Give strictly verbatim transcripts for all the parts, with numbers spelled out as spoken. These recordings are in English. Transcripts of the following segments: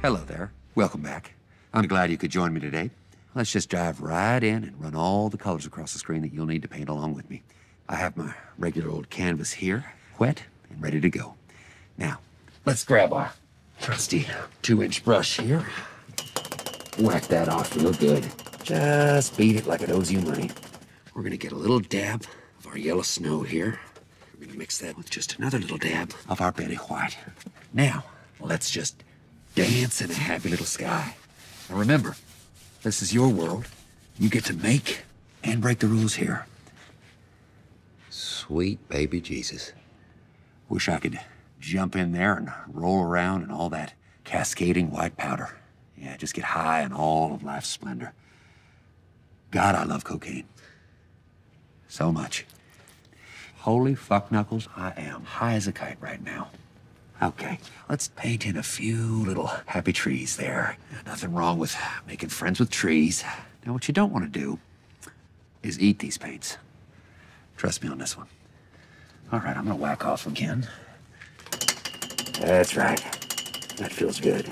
Hello there. Welcome back. I'm glad you could join me today. Let's just dive right in and run all the colors across the screen that you'll need to paint along with me. I have my regular old canvas here, wet and ready to go. Now, let's grab our trusty two-inch brush here. Whack that off real good. Just beat it like it owes you money. We're gonna get a little dab of our yellow snow here. We're gonna mix that with just another little dab of our Betty White. Now, let's just dance in a happy little sky. Now remember, this is your world. You get to make and break the rules here. Sweet baby Jesus. Wish I could jump in there and roll around in all that cascading white powder. Yeah, just get high on all of life's splendor. God, I love cocaine. So much. Holy fuck knuckles, I am high as a kite right now. Okay, let's paint in a few little happy trees there. Nothing wrong with making friends with trees. Now, what you don't want to do is eat these paints. Trust me on this one. All right, I'm gonna whack off again. That's right. That feels good.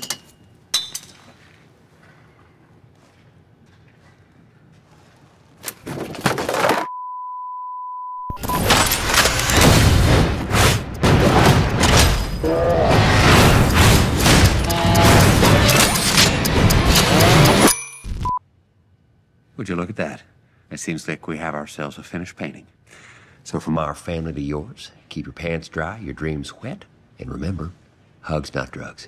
Would you look at that? It seems like we have ourselves a finished painting. So from our family to yours, keep your pants dry, your dreams wet, and remember, hugs not drugs.